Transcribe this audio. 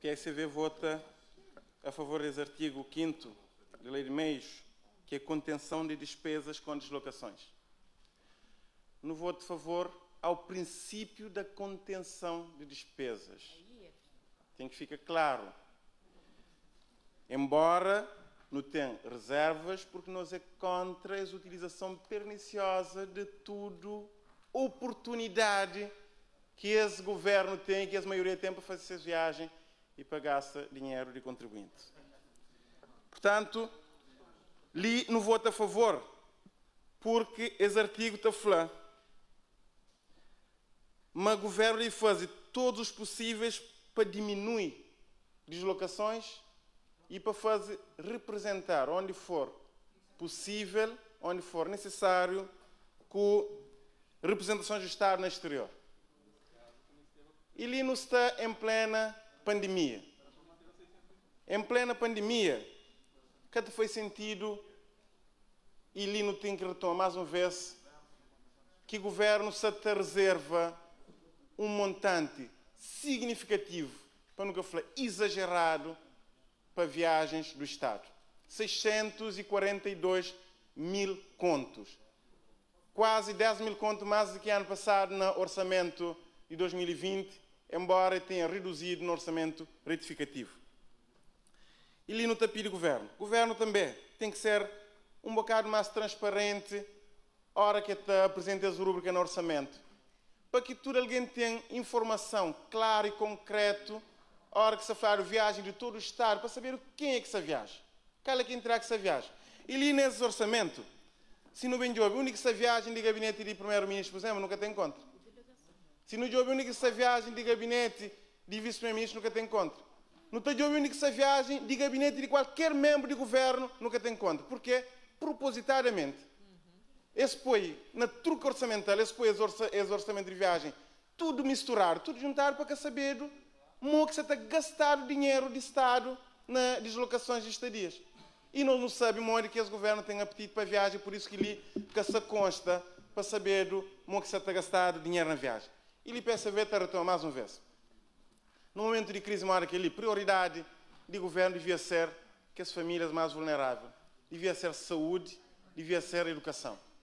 que a ECV vota a favor desse artigo 5º da Lei de Meios, que é contenção de despesas com deslocações. No voto de favor ao princípio da contenção de despesas. Tem que ficar claro. Embora não tenha reservas, porque nós é contra a utilização perniciosa de tudo, oportunidade que esse governo tem, que a maioria tem para fazer essa viagem e pagar-se dinheiro de contribuinte. Portanto, li no voto a favor, porque esse artigo está falando, mas o governo lhe faz todos os possíveis para diminuir deslocações e para fazer representar onde for possível, onde for necessário, com representações do Estado no exterior. E ali não está em plena pandemia. Em plena pandemia, cada foi sentido, e ali não tem que retomar mais uma vez, que o governo se te reserva um montante significativo, para nunca falar exagerado, para viagens do Estado. 642 mil contos. Quase 10 mil contos mais do que ano passado no orçamento de 2020, embora tenha reduzido no orçamento retificativo. E ali no tapete do governo. O governo também tem que ser um bocado mais transparente a hora que apresenta as rubricas no orçamento, para que todo alguém tenha informação clara e concreta a hora que se fala de viagem de todo o Estado, para saber quem é que se viaja, qual é que entrar que se viaja. E ali nesse orçamento, se não vem de óbvio, a única viagem de gabinete de primeiro-ministro, por exemplo, nunca tem conta. Se não de óbvio, a única viagem de gabinete de vice-primeiro-ministro, nunca tem conta. Não tem de óbvio, a única viagem de gabinete de qualquer membro de governo, nunca tem conta. Porque, propositadamente, esse põe na truque orçamental, esse põe esse orçamento de viagem, tudo misturar, tudo juntar para que saber como que se está gastando dinheiro de Estado nas deslocações de estadias. E não sabemos onde que esse governo tem apetite para a viagem, por isso que ele se consta para saber como que se está gastando dinheiro na viagem. E ele peça a ver, retomar mais uma vez. No momento de crise, uma hora que ele, prioridade do governo devia ser que as famílias mais vulneráveis, devia ser saúde, devia ser educação.